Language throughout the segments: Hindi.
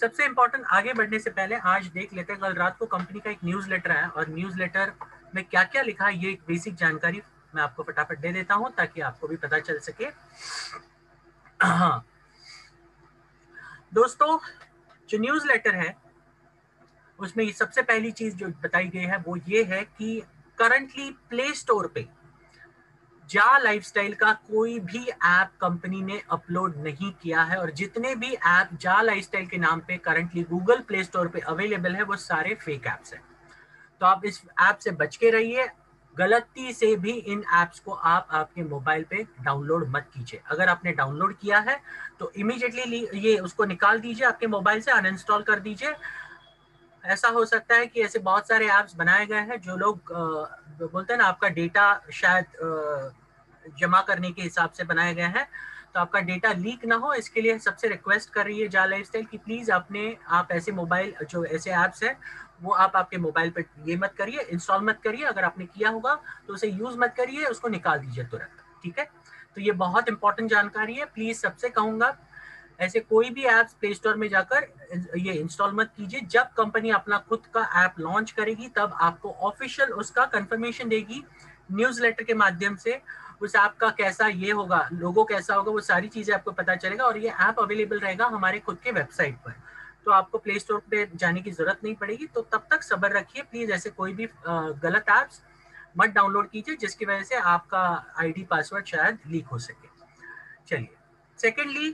सबसे इम्पोर्टेंट आगे बढ़ने से पहले आज देख लेते हैं, कल रात को कंपनी का एक न्यूज़लेटर है और न्यूज़लेटर में क्या क्या लिखा है ये एक बेसिक जानकारी मैं आपको फटाफट दे देता हूं ताकि आपको भी पता चल सके। हाँ दोस्तों, जो न्यूज़लेटर है उसमें सबसे पहली चीज जो बताई गई है वो ये है कि करंटली प्ले स्टोर पे जा लाइफस्टाइल का कोई भी ऐप कंपनी ने अपलोड नहीं किया है और जितने भी ऐप जा लाइफस्टाइल के नाम पे करंटली गूगल प्ले स्टोर पे अवेलेबल है वो सारे फेक ऐप्स हैं। तो आप इस ऐप से बच के रहिए। गलती से भी इन ऐप्स को आप आपके मोबाइल पे डाउनलोड मत कीजिए। अगर आपने डाउनलोड किया है तो इमीडिएटली ये उसको निकाल दीजिए, आपके मोबाइल से अनइंस्टॉल कर दीजिए। ऐसा हो सकता है कि ऐसे बहुत सारे ऐप्स बनाए गए हैं जो लोग बोलते हैं ना आपका डेटा शायद जमा करने के हिसाब से बनाए गए हैं, तो आपका डेटा लीक ना हो इसके लिए सबसे रिक्वेस्ट कर रही है जा लाइफस्टाइल की प्लीज आप ऐसे मोबाइल जो ऐसे ऐप्स हैं वो आप आपके मोबाइल पे ये मत करिए, इंस्टॉल मत करिए। अगर आपने किया होगा तो उसे यूज मत करिए, उसको निकाल दीजिए तुरंत। ठीक है, तो ये बहुत इंपॉर्टेंट जानकारी है। प्लीज सबसे कहूंगा ऐसे कोई भी ऐप्स प्ले स्टोर में जाकर ये इंस्टॉल मत कीजिए। जब कंपनी अपना खुद का ऐप लॉन्च करेगी तब आपको ऑफिशियल उसका कंफर्मेशन देगी न्यूज़लेटर के माध्यम से। उस ऐप का कैसा ये होगा, लोगो कैसा होगा, वो सारी चीजें आपको पता चलेगा और ये ऐप अवेलेबल रहेगा हमारे खुद के वेबसाइट पर। तो आपको प्ले स्टोर पे जाने की जरूरत नहीं पड़ेगी। तो तब तक सब्र रखिए प्लीज। ऐसे कोई भी गलत ऐप्स मत डाउनलोड कीजिए जिसकी वजह से आपका आईडी पासवर्ड शायद लीक हो सके। चलिए, सेकेंडली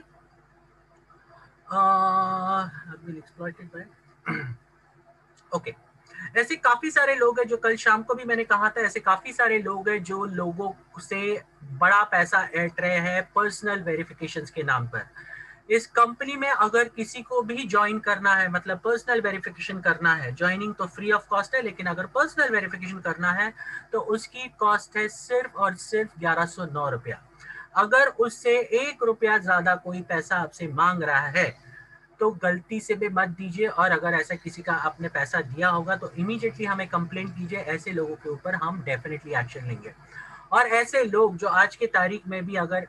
एक्सप्लॉइटेड बाय ओके, ऐसे काफी सारे लोग हैं जो कल शाम को भी मैंने कहा था, ऐसे काफी सारे लोग हैं जो लोगों से बड़ा पैसा ऐंठ रहे हैं पर्सनल वेरिफिकेशंस के नाम पर। इस कंपनी में अगर किसी को भी ज्वाइन करना है, मतलब पर्सनल वेरिफिकेशन करना है, ज्वाइनिंग तो फ्री ऑफ कॉस्ट है, लेकिन अगर पर्सनल वेरिफिकेशन करना है तो उसकी कॉस्ट है सिर्फ और सिर्फ 1109 रुपया। अगर उससे 1 रुपया ज्यादा कोई पैसा आपसे मांग रहा है तो गलती से भी मत दीजिए। और अगर ऐसा किसी का आपने पैसा दिया होगा तो इमीडिएटली हमें कंप्लेंट कीजिए। ऐसे लोगों के ऊपर हम डेफिनेटली एक्शन लेंगे। और ऐसे लोग जो आज की तारीख में भी अगर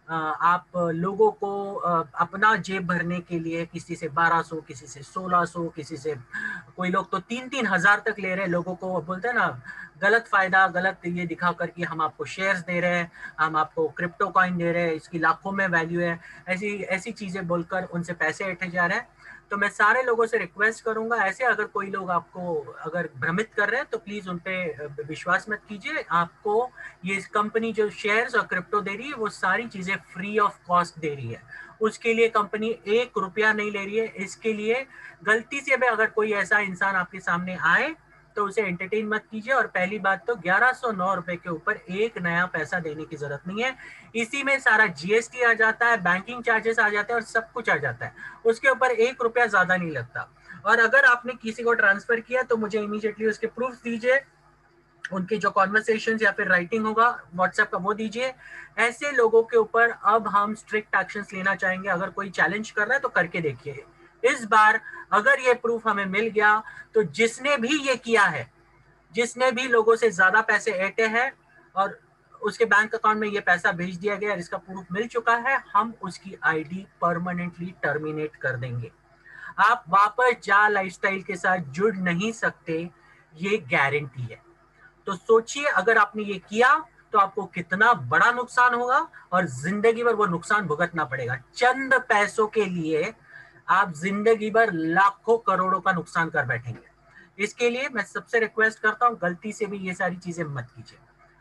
आप लोगों को अपना जेब भरने के लिए किसी से 1200, किसी से 1600, किसी से कोई लोग तो 3-3 हजार तक ले रहे हैं, लोगों को बोलते हैं ना गलत फायदा, गलत ये दिखा कर कि हम आपको शेयर्स दे रहे हैं, हम आपको क्रिप्टो कॉइन दे रहे हैं, इसकी लाखों में वैल्यू है, ऐसी ऐसी चीजें बोलकर उनसे पैसे ऐंठे जा रहे हैं। तो मैं सारे लोगों से रिक्वेस्ट करूंगा, ऐसे अगर कोई लोग आपको अगर भ्रमित कर रहे हैं तो प्लीज उन पे विश्वास मत कीजिए। आपको ये कंपनी जो शेयर्स और क्रिप्टो दे रही है वो सारी चीजें फ्री ऑफ कॉस्ट दे रही है। उसके लिए कंपनी 1 रुपया नहीं ले रही है। इसके लिए गलती से भी अगर कोई ऐसा इंसान आपके सामने आए तो उसे एंटरटेन मत कीजिए। और पहली बात तो 1109 रुपए के ऊपर एक नया पैसा देने की जरूरत नहीं है। इसी में सारा जीएसटी आ जाता है, बैंकिंग चार्जेस आ जाते हैं और सब कुछ आ जाता है। उसके ऊपर 1 रुपया ज्यादा नहीं लगता। और अगर आपने किसी को ट्रांसफर किया तो मुझे इमीडिएटली उसके प्रूफ दीजिए, उनके जो कॉन्वर्सेशन या फिर राइटिंग होगा व्हाट्सएप का वो दीजिए। ऐसे लोगों के ऊपर अब हम स्ट्रिक्ट एक्शंस लेना चाहेंगे। अगर कोई चैलेंज कर रहा है तो करके देखिए। इस बार अगर ये प्रूफ हमें मिल गया तो जिसने भी ये किया है, जिसने भी लोगों से ज्यादा पैसे ऐंठे हैं और उसके बैंक अकाउंट में ये पैसा भेज दिया गया और इसका प्रूफ मिल चुका है, हम उसकी आईडी परमानेंटली टर्मिनेट कर देंगे। आप वापस जा लाइफस्टाइल के साथ जुड़ नहीं सकते, ये गारंटी है। तो सोचिए अगर आपने ये किया तो आपको कितना बड़ा नुकसान होगा और जिंदगी भर वो नुकसान भुगतना पड़ेगा। चंद पैसों के लिए आप जिंदगी भर लाखों करोड़ों का नुकसान कर बैठेंगे। इसके लिए मैं सबसे रिक्वेस्ट करता हूं गलती से भी ये सारी चीजें मत कीजिए।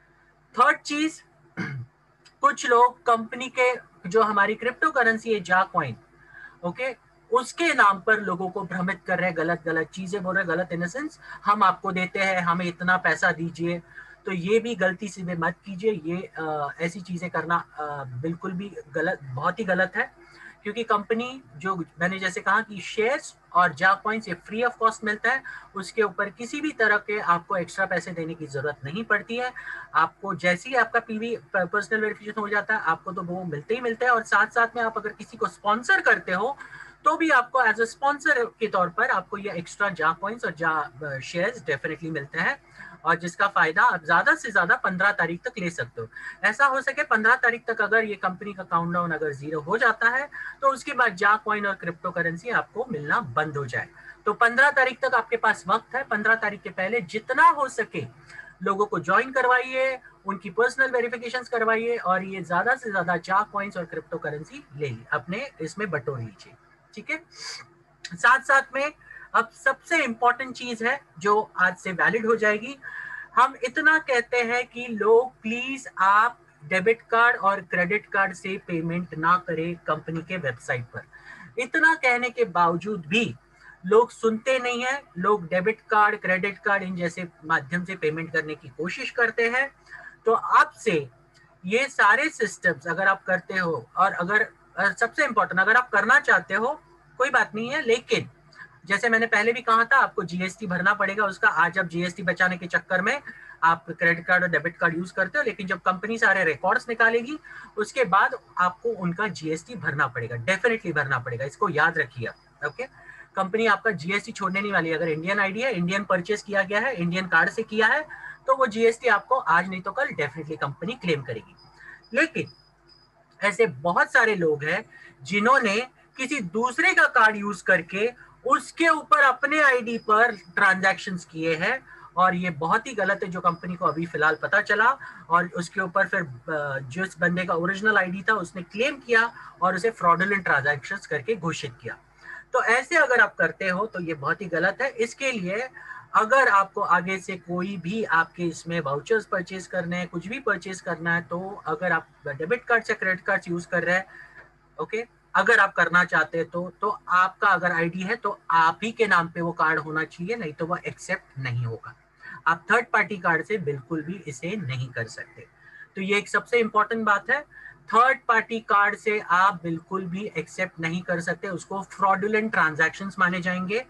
थर्ड चीज, कुछ लोग कंपनी के जो हमारी क्रिप्टो करेंसी है जा कॉइन, ओके, उसके नाम पर लोगों को भ्रमित कर रहे हैं, गलत गलत चीजें बोल रहे हैं। गलत इन द सेंस हम आपको देते हैं, हमें इतना पैसा दीजिए। तो ये भी गलती से भी मत कीजिए। ये ऐसी चीजें करना बिल्कुल भी गलत, बहुत ही गलत है। क्योंकि कंपनी जो मैंने जैसे कहा कि शेयर्स और जा कॉइन्स ये फ्री ऑफ कॉस्ट मिलता है, उसके ऊपर किसी भी तरह के आपको एक्स्ट्रा पैसे देने की जरूरत नहीं पड़ती है। आपको जैसे ही आपका पीवी पर्सनल वेरिफिकेशन हो जाता है आपको तो वो मिलते ही मिलते हैं। और साथ साथ में आप अगर किसी को स्पॉन्सर करते हो तो भी आपको एज अ स्पॉन्सर के तौर पर आपको ये एक्स्ट्रा जा कॉइन्स और जा शेयर्स डेफिनेटली मिलते हैं। और जिसका फायदा आप ज्यादा से ज्यादा 15 तारीख तक ले सकते हो। ऐसा हो सके 15 तारीख तक अगर ये कंपनी का काउंटडाउन अगर 0 हो जाता है तो उसके बाद जा कॉइन और क्रिप्टो करेंसी आपको मिलना बंद हो जाए। तो 15 तारीख तक आपके पास वक्त है। 15 तारीख के पहले जितना हो सके लोगों को ज्वाइन करवाइए, उनकी पर्सनल वेरिफिकेशंस करवाइए और ये ज्यादा से ज्यादा जा कॉइन्स और क्रिप्टो करेंसी ले ली अपने इसमें बटोर लीजिए। ठीक है, साथ साथ में अब सबसे इंपॉर्टेंट चीज है जो आज से वैलिड हो जाएगी। हम इतना कहते हैं कि लोग प्लीज आप डेबिट कार्ड और क्रेडिट कार्ड से पेमेंट ना करें कंपनी के वेबसाइट पर। इतना कहने के बावजूद भी लोग सुनते नहीं है। लोग डेबिट कार्ड, क्रेडिट कार्ड इन जैसे माध्यम से पेमेंट करने की कोशिश करते हैं। तो आपसे ये सारे सिस्टम्स अगर आप करते हो और अगर सबसे इंपॉर्टेंट अगर आप करना चाहते हो कोई बात नहीं है, लेकिन जैसे मैंने पहले भी कहा था आपको जीएसटी भरना पड़ेगा उसका। आज आप जीएसटी बचाने के चक्कर में आप क्रेडिट कार्ड और डेबिट कार्ड यूज करते हो, लेकिन जब कंपनी सारे रिकॉर्ड्स निकालेगी उसके बाद आपको उनका जीएसटी भरना पड़ेगा, डेफिनेटली भरना पड़ेगा, इसको याद रखिए। ओके, कंपनी आपका जीएसटी छोड़ने नहीं वाली। अगर इंडियन आईडी है, इंडियन परचेस किया गया है, इंडियन कार्ड से किया है तो वो जीएसटी आपको आज नहीं तो कल डेफिनेटली कंपनी क्लेम करेगी। लेकिन ऐसे बहुत सारे लोग हैं जिन्होंने किसी दूसरे का कार्ड यूज करके उसके ऊपर अपने आईडी पर ट्रांजैक्शंस किए हैं और ये बहुत ही गलत है जो कंपनी को अभी फिलहाल पता चला। और उसके ऊपर फिर जिस बंदे का ओरिजिनल आईडी था उसने क्लेम किया और उसे फ्रॉडुलेंट ट्रांजैक्शंस करके घोषित किया। तो ऐसे अगर आप करते हो तो ये बहुत ही गलत है। इसके लिए अगर आपको आगे से कोई भी आपके इसमें वाउचर्स परचेज करने हैं, कुछ भी परचेज करना है, तो अगर आप डेबिट कार्ड से क्रेडिट कार्ड यूज कर रहे हैं, ओके, अगर आप करना चाहते हैं तो आपका अगर आईडी है तो आप ही के नाम पे वो कार्ड होना चाहिए, नहीं तो वो एक्सेप्ट नहीं होगा। आप थर्ड पार्टी कार्ड से बिल्कुल भी इसे नहीं कर सकते। तो ये एक सबसे इंपॉर्टेंट बात है। थर्ड पार्टी कार्ड से आप बिल्कुल भी एक्सेप्ट नहीं कर सकते, उसको फ्रॉडुलेंट ट्रांजैक्शंस माने जाएंगे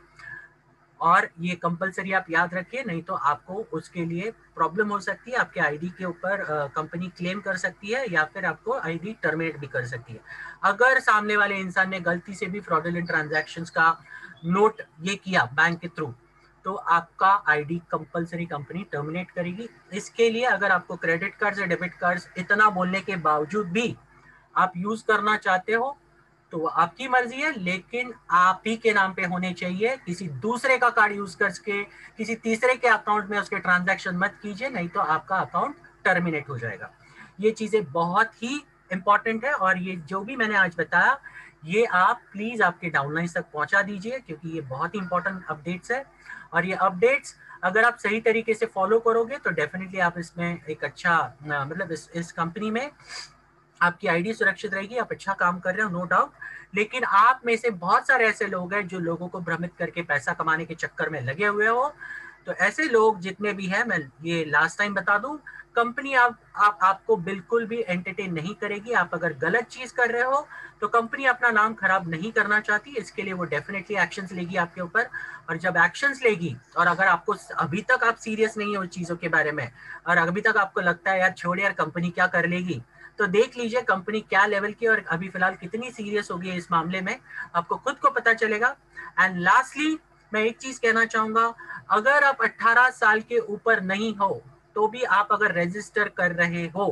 और ये कंपलसरी आप याद रखिए, नहीं तो आपको उसके लिए प्रॉब्लम हो सकती है। आपके आईडी के ऊपर कंपनी क्लेम कर सकती है या फिर आपको आईडी टर्मिनेट भी कर सकती है। अगर सामने वाले इंसान ने गलती से भी फ्रॉडुलेंट ट्रांजैक्शंस का नोट ये किया बैंक के थ्रू तो आपका आईडी कंपलसरी कंपनी टर्मिनेट करेगी। इसके लिए अगर आपको क्रेडिट कार्ड या डेबिट कार्ड इतना बोलने के बावजूद भी आप यूज करना चाहते हो तो आपकी मर्जी है, लेकिन आप ही के नाम पे होने चाहिए। किसी दूसरे का कार्ड यूज करके किसी तीसरे के अकाउंट में उसके ट्रांजैक्शन मत कीजिए, नहीं तो आपका अकाउंट टर्मिनेट हो जाएगा। ये चीजें बहुत ही इंपॉर्टेंट है और ये जो भी मैंने आज बताया ये आप प्लीज आपके डाउनलाइंस तक पहुंचा दीजिए क्योंकि ये बहुत ही इंपॉर्टेंट अपडेट्स है। और ये अपडेट्स अगर आप सही तरीके से फॉलो करोगे तो डेफिनेटली आप इसमें एक अच्छा मतलब इस कंपनी में आपकी आईडी सुरक्षित रहेगी, आप अच्छा काम कर रहे हो, नो डाउट। लेकिन आप में से बहुत सारे ऐसे लोग हैं जो लोगों को भ्रमित करके पैसा कमाने के चक्कर में लगे हुए हो। तो ऐसे लोग जितने भी हैं, मैं ये लास्ट टाइम बता दूं, कंपनी आपको बिल्कुल भी एंटरटेन नहीं करेगी। आप अगर गलत चीज कर रहे हो तो कंपनी अपना नाम खराब नहीं करना चाहती, इसके लिए वो डेफिनेटली एक्शंस लेगी आपके ऊपर। और जब एक्शंस लेगी और अगर आपको अभी तक आप सीरियस नहीं हो चीजों के बारे में और अभी तक आपको लगता है यार छोड़ यार कंपनी क्या कर लेगी, तो देख लीजिए कंपनी क्या लेवल की और अभी फिलहाल कितनी सीरियस हो गई है इस मामले में, आपको खुद को पता चलेगा। एंड लास्टली मैं एक चीज कहना चाहूंगा, अगर आप 18 साल के ऊपर नहीं हो तो भी आप अगर रजिस्टर कर रहे हो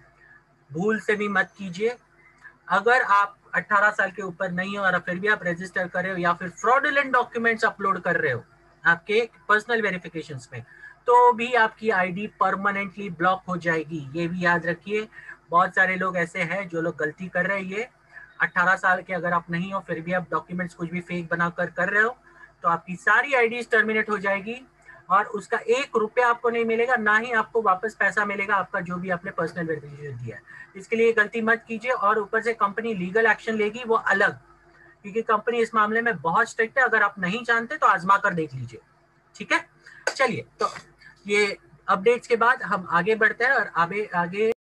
भूल से भी मत कीजिए। अगर आप 18 साल के ऊपर नहीं हो और फिर भी आप रजिस्टर कर रहे हो या फिर फ्रॉडुलेंट डॉक्यूमेंट्स अपलोड कर रहे हो आपके पर्सनल वेरिफिकेशंस में, तो भी आपकी आईडी परमानेंटली ब्लॉक हो जाएगी। ये भी याद रखिए। बहुत सारे लोग ऐसे हैं जो लोग गलती कर रहे हैं। ये 18 साल के अगर आप नहीं हो फिर भी आप डॉक्यूमेंट्स कुछ भी फेक बनाकर कर रहे हो तो आपकी सारी आईडीज टर्मिनेट हो जाएगी और उसका 1 रुपया आपको नहीं मिलेगा, ना ही आपको वापस पैसा मिलेगा आपका जो भी आपने पर्सनल वेरिफिकेशन दिया है। इसके लिए गलती मत कीजिए। और ऊपर से कंपनी लीगल एक्शन लेगी वो अलग, क्योंकि कंपनी इस मामले में बहुत स्ट्रिक्ट है। अगर आप नहीं जानते तो आजमा कर देख लीजिए। ठीक है, चलिए तो ये अपडेट्स के बाद हम आगे बढ़ते हैं और आगे